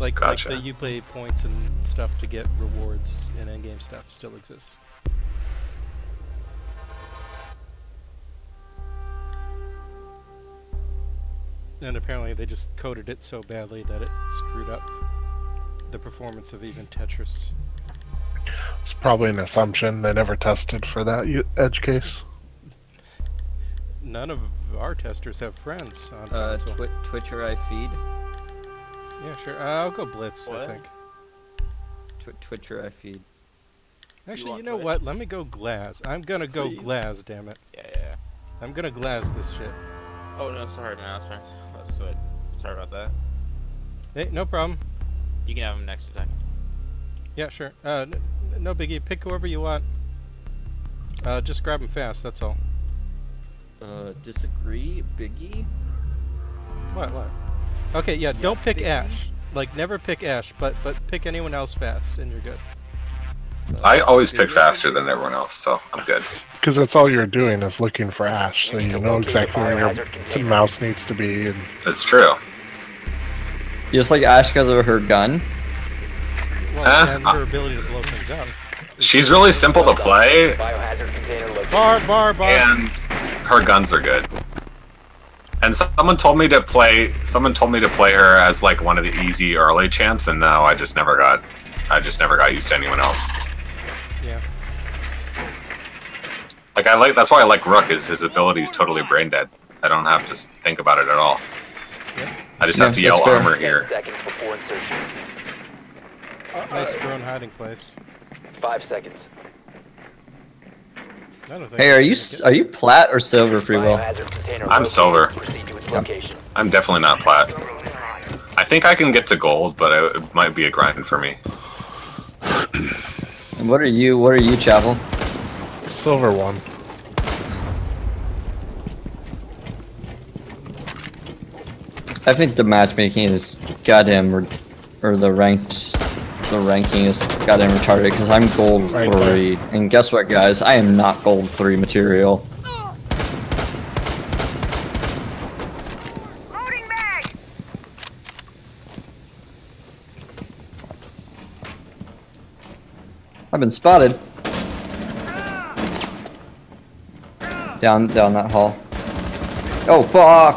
Like Gotcha. the Uplay points and stuff to get rewards and in-game stuff still exists. And apparently they just coded it so badly that it screwed up the performance of even Tetris. It's probably an assumption. They never tested for that edge case. None of our testers have friends on console. Twitch or iFeed? Yeah, sure. I'll go Blitz, What? I think. Twitch or iFeed? Actually, you know Twitch? what? Let me go Glaz. I'm gonna go Please. Glaz, damn it. Yeah. I'm gonna Glaz this shit. Oh no, sorry man, sorry about that. Hey, no problem. You can have him next attack. Yeah, sure. No biggie. Pick whoever you want. Just grab him fast, that's all. Disagree, Biggie? What? Okay, yeah, don't pick Biggie? Ash. Like, never pick Ash, but pick anyone else fast, and you're good. I always pick faster than everyone else, so I'm good. Because that's all you're doing is looking for Ash, so you know exactly where your mouse needs to be. And That's true. You just like Ash because of her gun? Well, and her ability to blow things up. She's really simple to play, Bar! and her guns are good. And someone told me to play her as like one of the easy early champs, and no, I just never got used to anyone else. Yeah. Like that's why I like Rook, is his ability is totally brain dead. I don't have to think about it at all. Yep. I just have to yell fair. armor here. Nice drone hiding place. 5 seconds. I don't think Hey, I are can you plat or silver, Free Will? Biohazard container I'm located. silver. Proceed to its location. I'm definitely not plat. I think I can get to gold, but it might be a grind for me. And what are you, Chapel? silver one. I think the matchmaking is goddamn, or the ranking is goddamn retarded because I'm gold Right 3, and guess what, guys? I am not gold 3 material. Loading mag! I've been spotted. Down that hall. Oh fuck!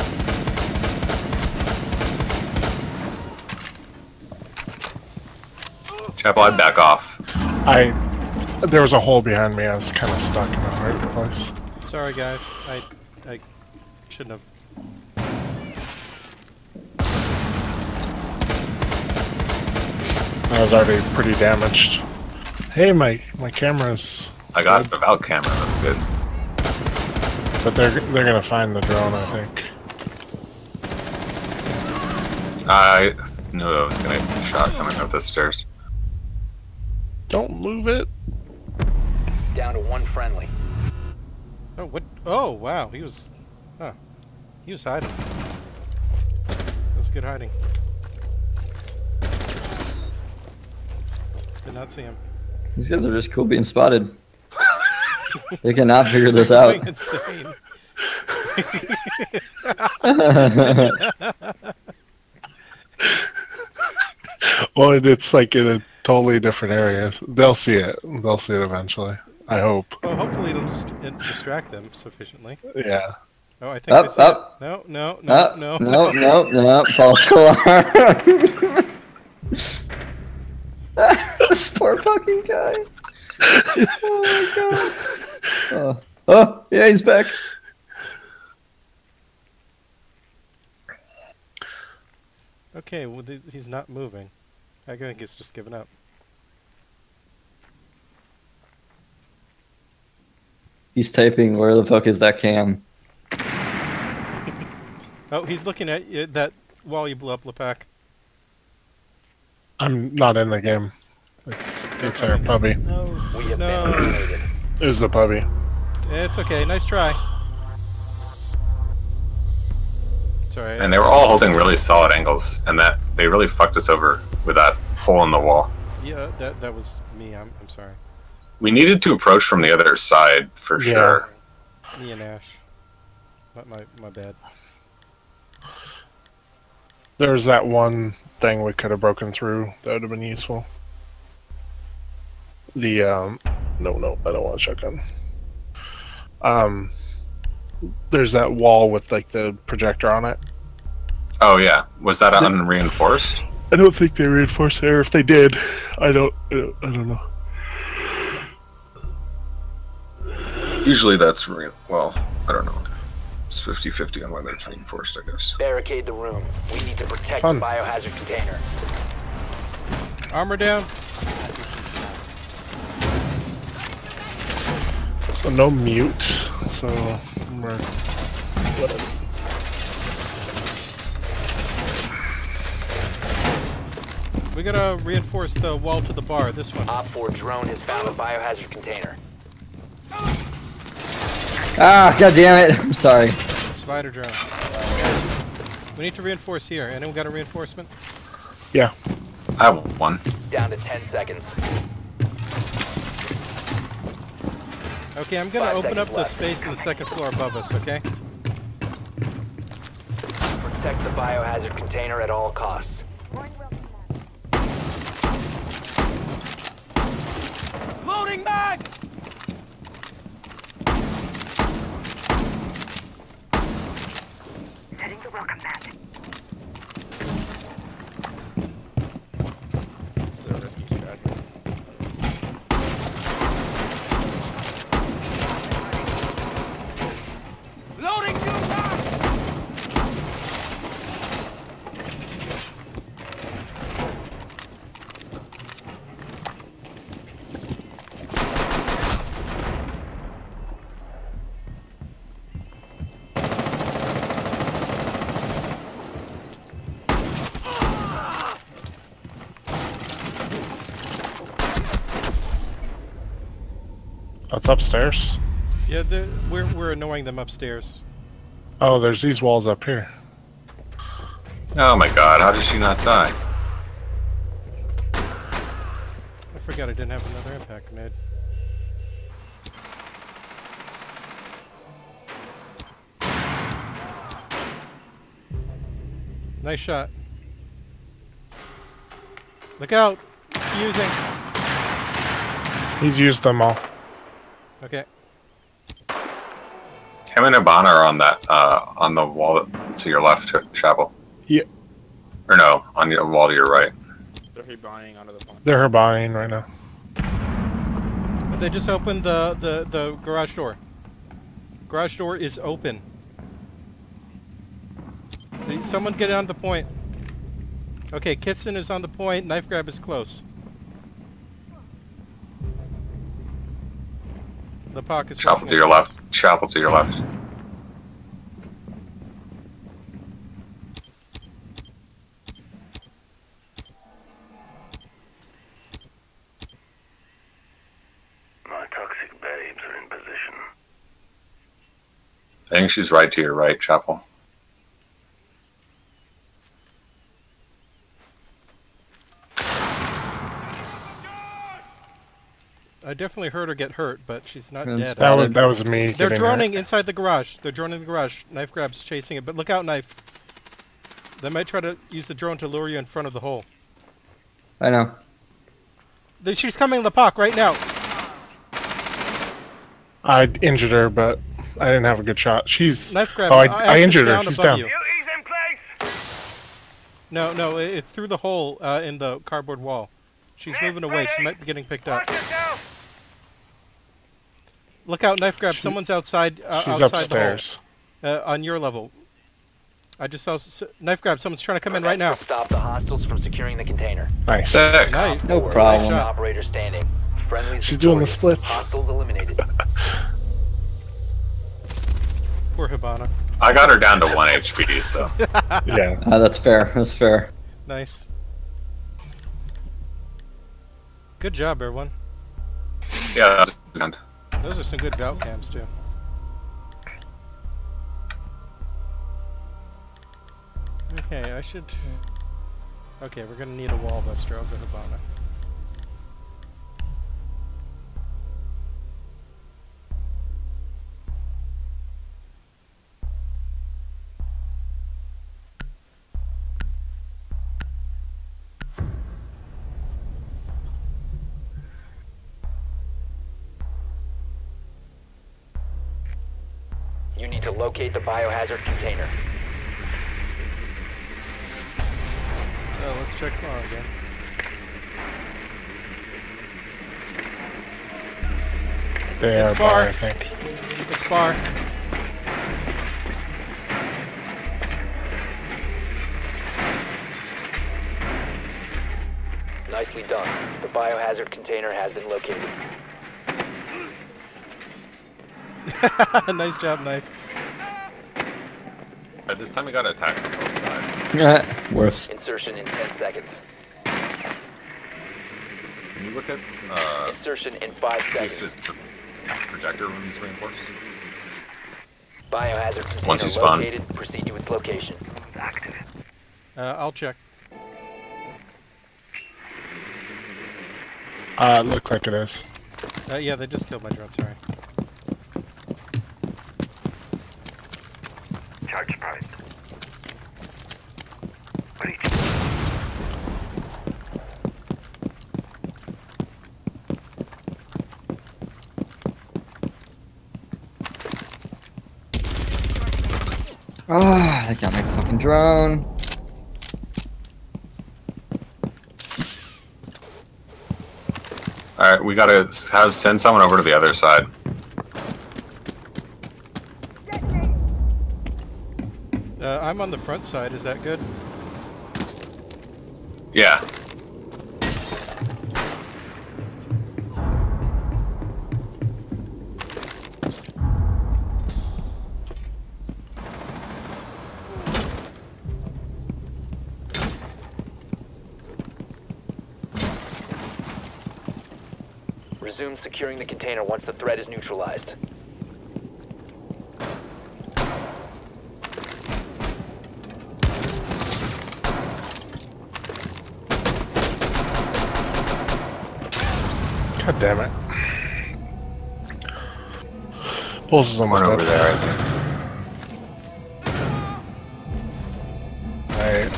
Chapel, I'd back off. There was a hole behind me. I was kind of stuck in a hard place. Sorry, guys. I shouldn't have. I was already pretty damaged. Hey, my camera's... I got a Valk camera. That's good. But they're gonna find the drone, I think. I knew I was gonna get shot coming up the stairs. Don't move it. Down to one friendly. Oh, what? Oh, wow. He was... Huh. He was hiding. That was good hiding. Did not see him. These guys are just cool being spotted. They cannot figure this out. Going insane. Well, it's like in a totally different area. They'll see it. They'll see it eventually. I hope. Well, hopefully it'll just distract them sufficiently. Yeah. Oh, I think they see Up. it. No. No, false alarm. This poor fucking guy. Oh my god. Oh, yeah, he's back. Okay, well, he's not moving. I think he's just given up. He's typing, where the fuck is that cam? Oh, he's looking at you, that wall you blew up, Lepak. I'm not in the game. It's our puppy. No. We have No. been eliminated. It was the puppy. It's okay, nice try. Sorry. And they were all holding really solid angles, and that they really fucked us over with that hole in the wall. Yeah, that was me. I'm sorry. We needed to approach from the other side for Yeah. sure. Me and Ash. My bad. There's that one thing we could have broken through. That would have been useful. The no, I don't want a shotgun. There's that wall with like the projector on it. Oh yeah, was that unreinforced? I don't think they reinforced it. Or if they did, I don't know. Usually that's well, I don't know. It's 50-50 on whether it's reinforced, I guess. Barricade the room. We need to protect Fun. the biohazard container. Armor down. So no mute. So we're whatever. We gotta reinforce the wall to the bar. This one. Op 4 drone has found a biohazard container. Ah, god damn it! I'm sorry. Spider drone. We need to reinforce here. Anyone got a reinforcement? Yeah. I have one. Down to 10 seconds. Okay, I'm gonna 5 open up seconds the left. space in the second floor above us. Okay. Protect the biohazard container at all costs. Loading mag. Setting the welcome mat. It's a risky strategy. Loading you mag. That's upstairs. Yeah, we're annoying them upstairs. Oh, there's these walls up here. Oh my god, how did she not die? I forgot I didn't have another impact grenade. Nice shot. Look out! Using. He's used them all. Okay. Him and Hibana are on that on the wall to your left, Chapel. Yeah. Or no, on the wall to your right. They're buying onto the pond. They're her buying right now. But they just opened the garage door. Garage door is open. Someone get on the point. Okay, Kitson is on the point. Knife grab is close. The pocket's Chapel to your left. Chapel to your left. My toxic babes are in position. I think she's right to your right, Chapel. I definitely heard her get hurt, but she's not That's dead. bad. That was me. They're getting droning hurt. inside the garage. They're droning the garage. Knife grab's chasing it, but look out, Knife. They might try to use the drone to lure you in front of the hole. I know. She's coming the POC right now. I injured her, but I didn't have a good shot. She's. Knife grab. Oh, I Action's injured her. down She's above down. you. Beauty's in place! No, it's through the hole in the cardboard wall. She's moving away. She might be getting picked up. Watch yourself! Look out, Knife grab. Someone's outside. She's Outside upstairs. the hole. On your level. I just saw Knife grab. Someone's trying to come in right now. Stop the hostiles from securing the container. Nice. Sick. Nice. No Four, problem. last operator standing. Friendlies She's doing the victorious. splits. Hostiles eliminated. Poor Hibana. I got her down to 1 HP, so. Yeah. That's fair. That's fair. Nice. Good job, everyone. Yeah, that's good. Those are some good bout cams too. Okay, I should. Okay, we're gonna need a wall buster. I'll go to Hibana. You need to locate the biohazard container. So let's check bar again. They are It's bar. bar, I think. It's bar. Nicely done. The biohazard container has been located. Nice job, Knife. At this time, we got attacked from both sides. Worse. Insertion in 10 seconds. Can you look at Insertion in 5 if seconds. the projector room is reinforced? Biohazard container Once you spawn. located. Proceed to its location. I'll check. Looks like it is. Yeah, they just killed my drone, sorry. Charge point. Ready. Ah, they got my fucking drone. All right, we gotta send someone over to the other side. I'm on the front side, is that good? Yeah. Resume securing the container once the threat is neutralized. God damn it. Pulse is almost One over dead. there, I think. Alright.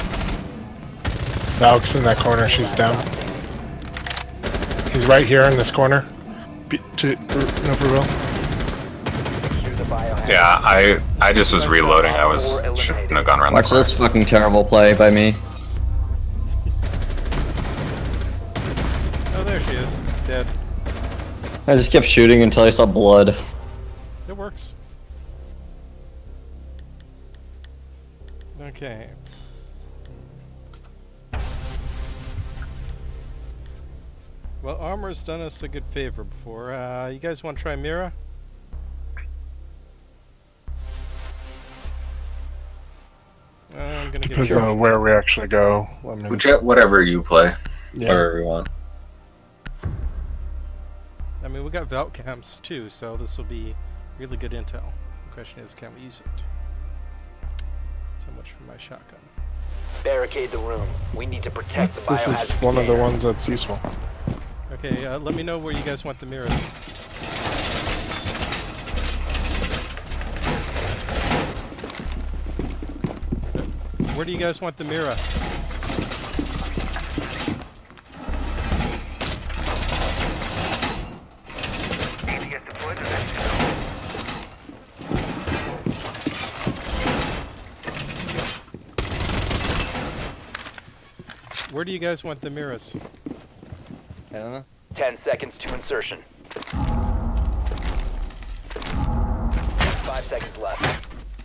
Valk's in that corner, she's down. He's right here in this corner. Naperville. Secure the biohazard. Yeah, I just was reloading. Shouldn't have gone around Watch the corner. this fucking terrible play by me. Oh, there she is. Dead. I just kept shooting until I saw blood. It works. Okay. Well, Armor's done us a good favor before. You guys want to try Mira? I'm gonna give Depends it. on where we actually go. I mean, Whatever you play, yeah. whatever you want. I mean, we got Valk camps too, so this will be really good intel. The question is, can we use it? So much for my shotgun. Barricade the room. We need to protect the This biohazard is one of the container. ones that's useful. Okay, let me know where you guys want the mirrors. Where do you guys want the mirror? Need to get deployed or ready to go. Where do you guys want the mirrors? I don't know. 10 seconds to insertion. 5 seconds left.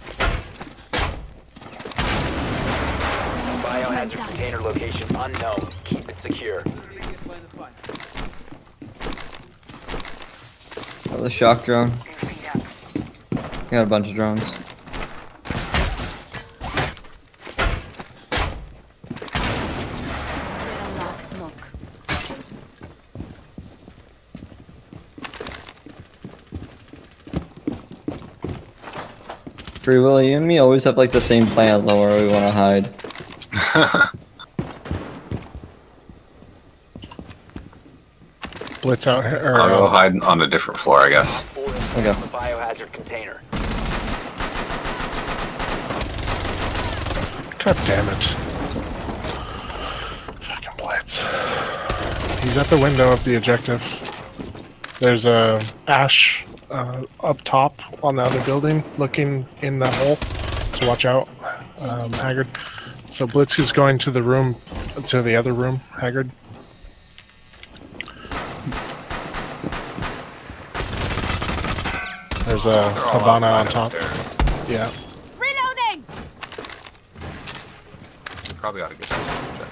Biohazard container location unknown. Keep it secure. Oh, the shock drone. Got a bunch of drones. Last knock. Free Will, you and me always have like the same plans on where we want to hide. Blitz out here. Or, I'll go hide on a different floor, I guess. Okay. The biohazard container. God damn it. Fucking Blitz. He's at the window of the objective. There's a Ash up top on the other building, looking in that hole. So watch out, Haggard. So Blitzky's going to the room, to the other room, Haggard. There's a Habana on top. Yeah. Reloading! Probably ought to get that.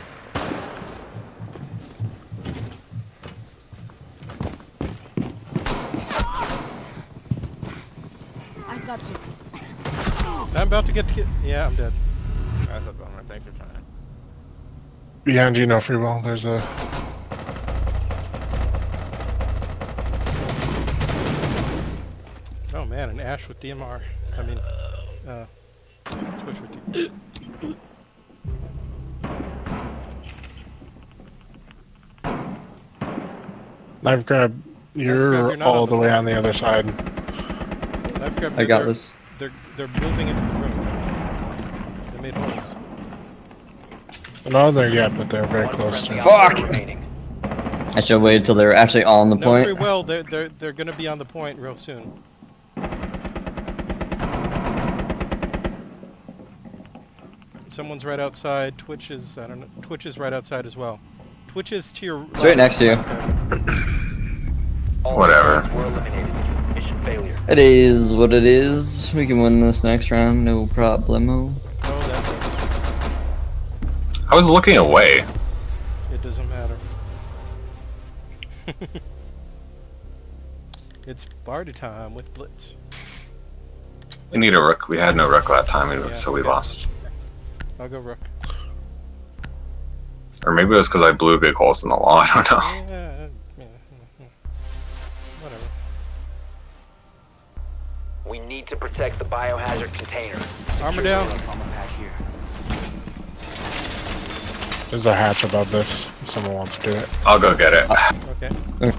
I got you. I'm about to get to yeah, I'm dead. That's a bummer. Thanks for trying. Behind you, no free will. There's a. Oh man, an Ash with DMR. I mean, Twitch with DMR. Knife grab. You're not all on the the way on the other side. I got this. They're moving into the room. They made holes. They're not there yet, but they're very One close to. friendly it. operator Fuck! remaining. I should have waited till they were actually on the No, point. very well. They're gonna be on the point real soon. Someone's right outside. Twitch is, I don't know. Twitch is right outside as well. Twitch is to your. It's right next to you. All Whatever. friendlies were eliminated. Mission failure. It is what it is. We can win this next round, no problemo. Oh, that is. I was looking away. It doesn't matter. It's party time with Blitz. We need a rook. We had no rook that time, Yeah. so we lost. I'll go Rook. Or maybe it was because I blew big holes in the wall. I don't know. Yeah, whatever. We need to protect the biohazard container. Armor down. There's a hatch above this. If someone wants to do it. I'll go get it. Okay.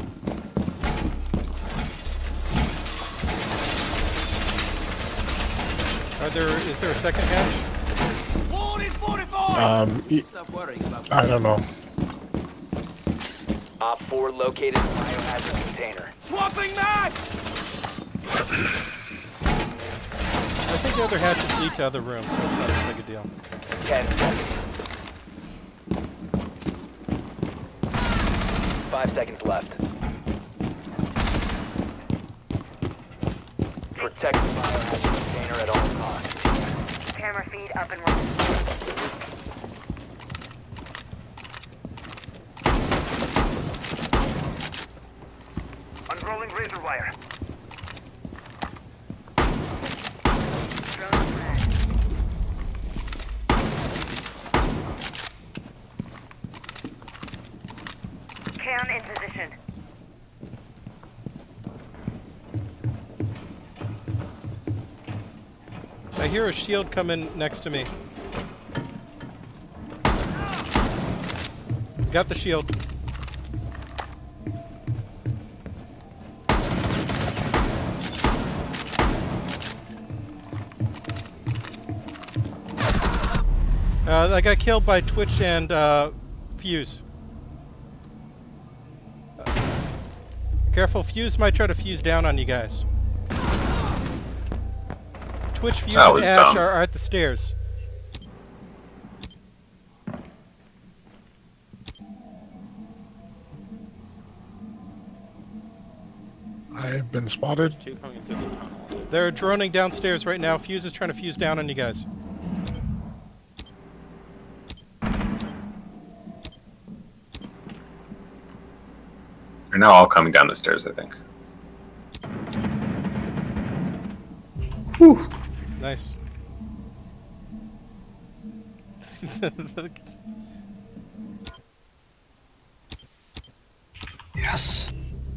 Is there a second hatch? I don't know. Op 4 located the biohazard container. I think the other hatches lead to other rooms, so it's not as big a deal. 10 seconds. 5 seconds left. Protect the biohazard container at all costs. Camera feed up and running. Unrolling razor wire. Cam in position. I hear a shield coming next to me. Got the shield. I got killed by Twitch and Fuse. Careful, Fuse might try to fuse down on you guys. Twitch, Fuse, That and was Ash dumb. are at the stairs. I've been spotted. Two coming through the tunnel. They're droning downstairs right now. Fuse is trying to fuse down on you guys. They're now all coming down the stairs, I think. Whew. Nice. Yes.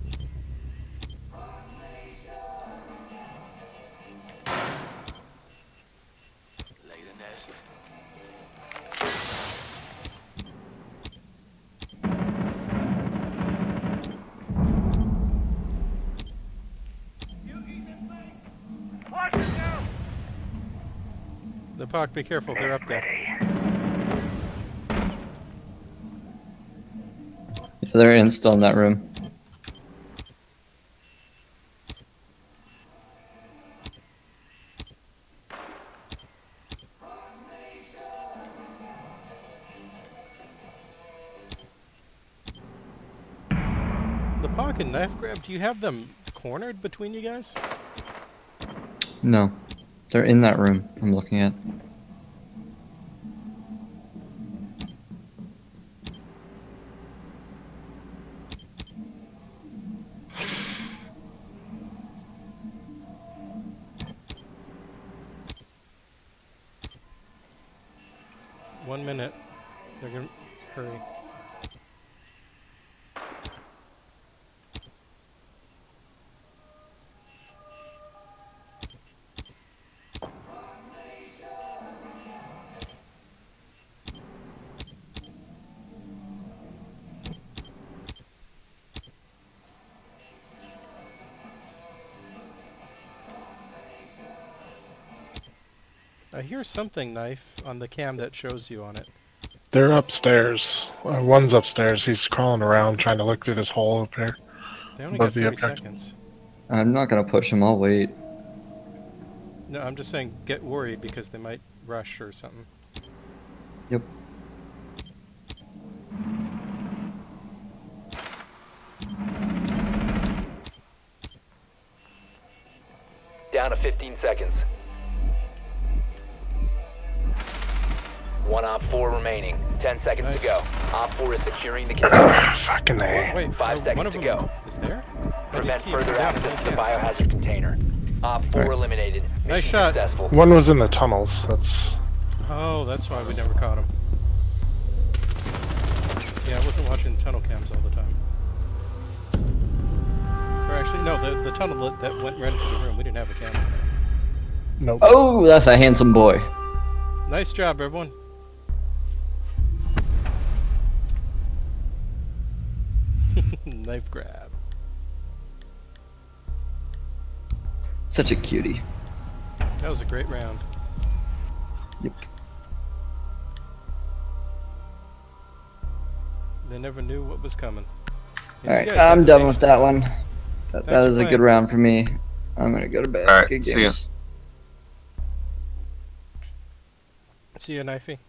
The Pac, be careful, they're up there. They're still in that room. Hawk and Knife Grab, do you have them cornered between you guys? No. They're in that room I'm looking at. One minute. They're gonna hurry. I hear something, Knife, on the cam that shows you on it. They're upstairs. One's upstairs. He's crawling around trying to look through this hole up here. They only got Above the 30 object. seconds. I'm not gonna push him, I'll wait. No, I'm just saying get worried because they might rush or something. Yep. Down to 15 seconds. One Op 4 remaining. 10 seconds Nice. to go. Op 4 is securing the container. Fucking A. Wait, 5 seconds one of to them go. is there? I didn't Prevent see it. further Yeah, access to the yeah. biohazard container. Op 4 Right. eliminated. Nice Mission shot. Successful. One was in the tunnels. That's Oh, that's why we never caught him. Yeah, I wasn't watching tunnel cams all the time. Or actually, no, the tunnel that went right into the room, we didn't have a camera. nope. Oh, that's a handsome boy. Nice job, everyone. Knife grab. Such a cutie. That was a great round. Yep. They never knew what was coming. And Alright, you guys I'm have done to with take- that one. That Thanks was for a good playing. round for me. I'm gonna go to bed. Alright, Good see ya. games. See ya, Knifey.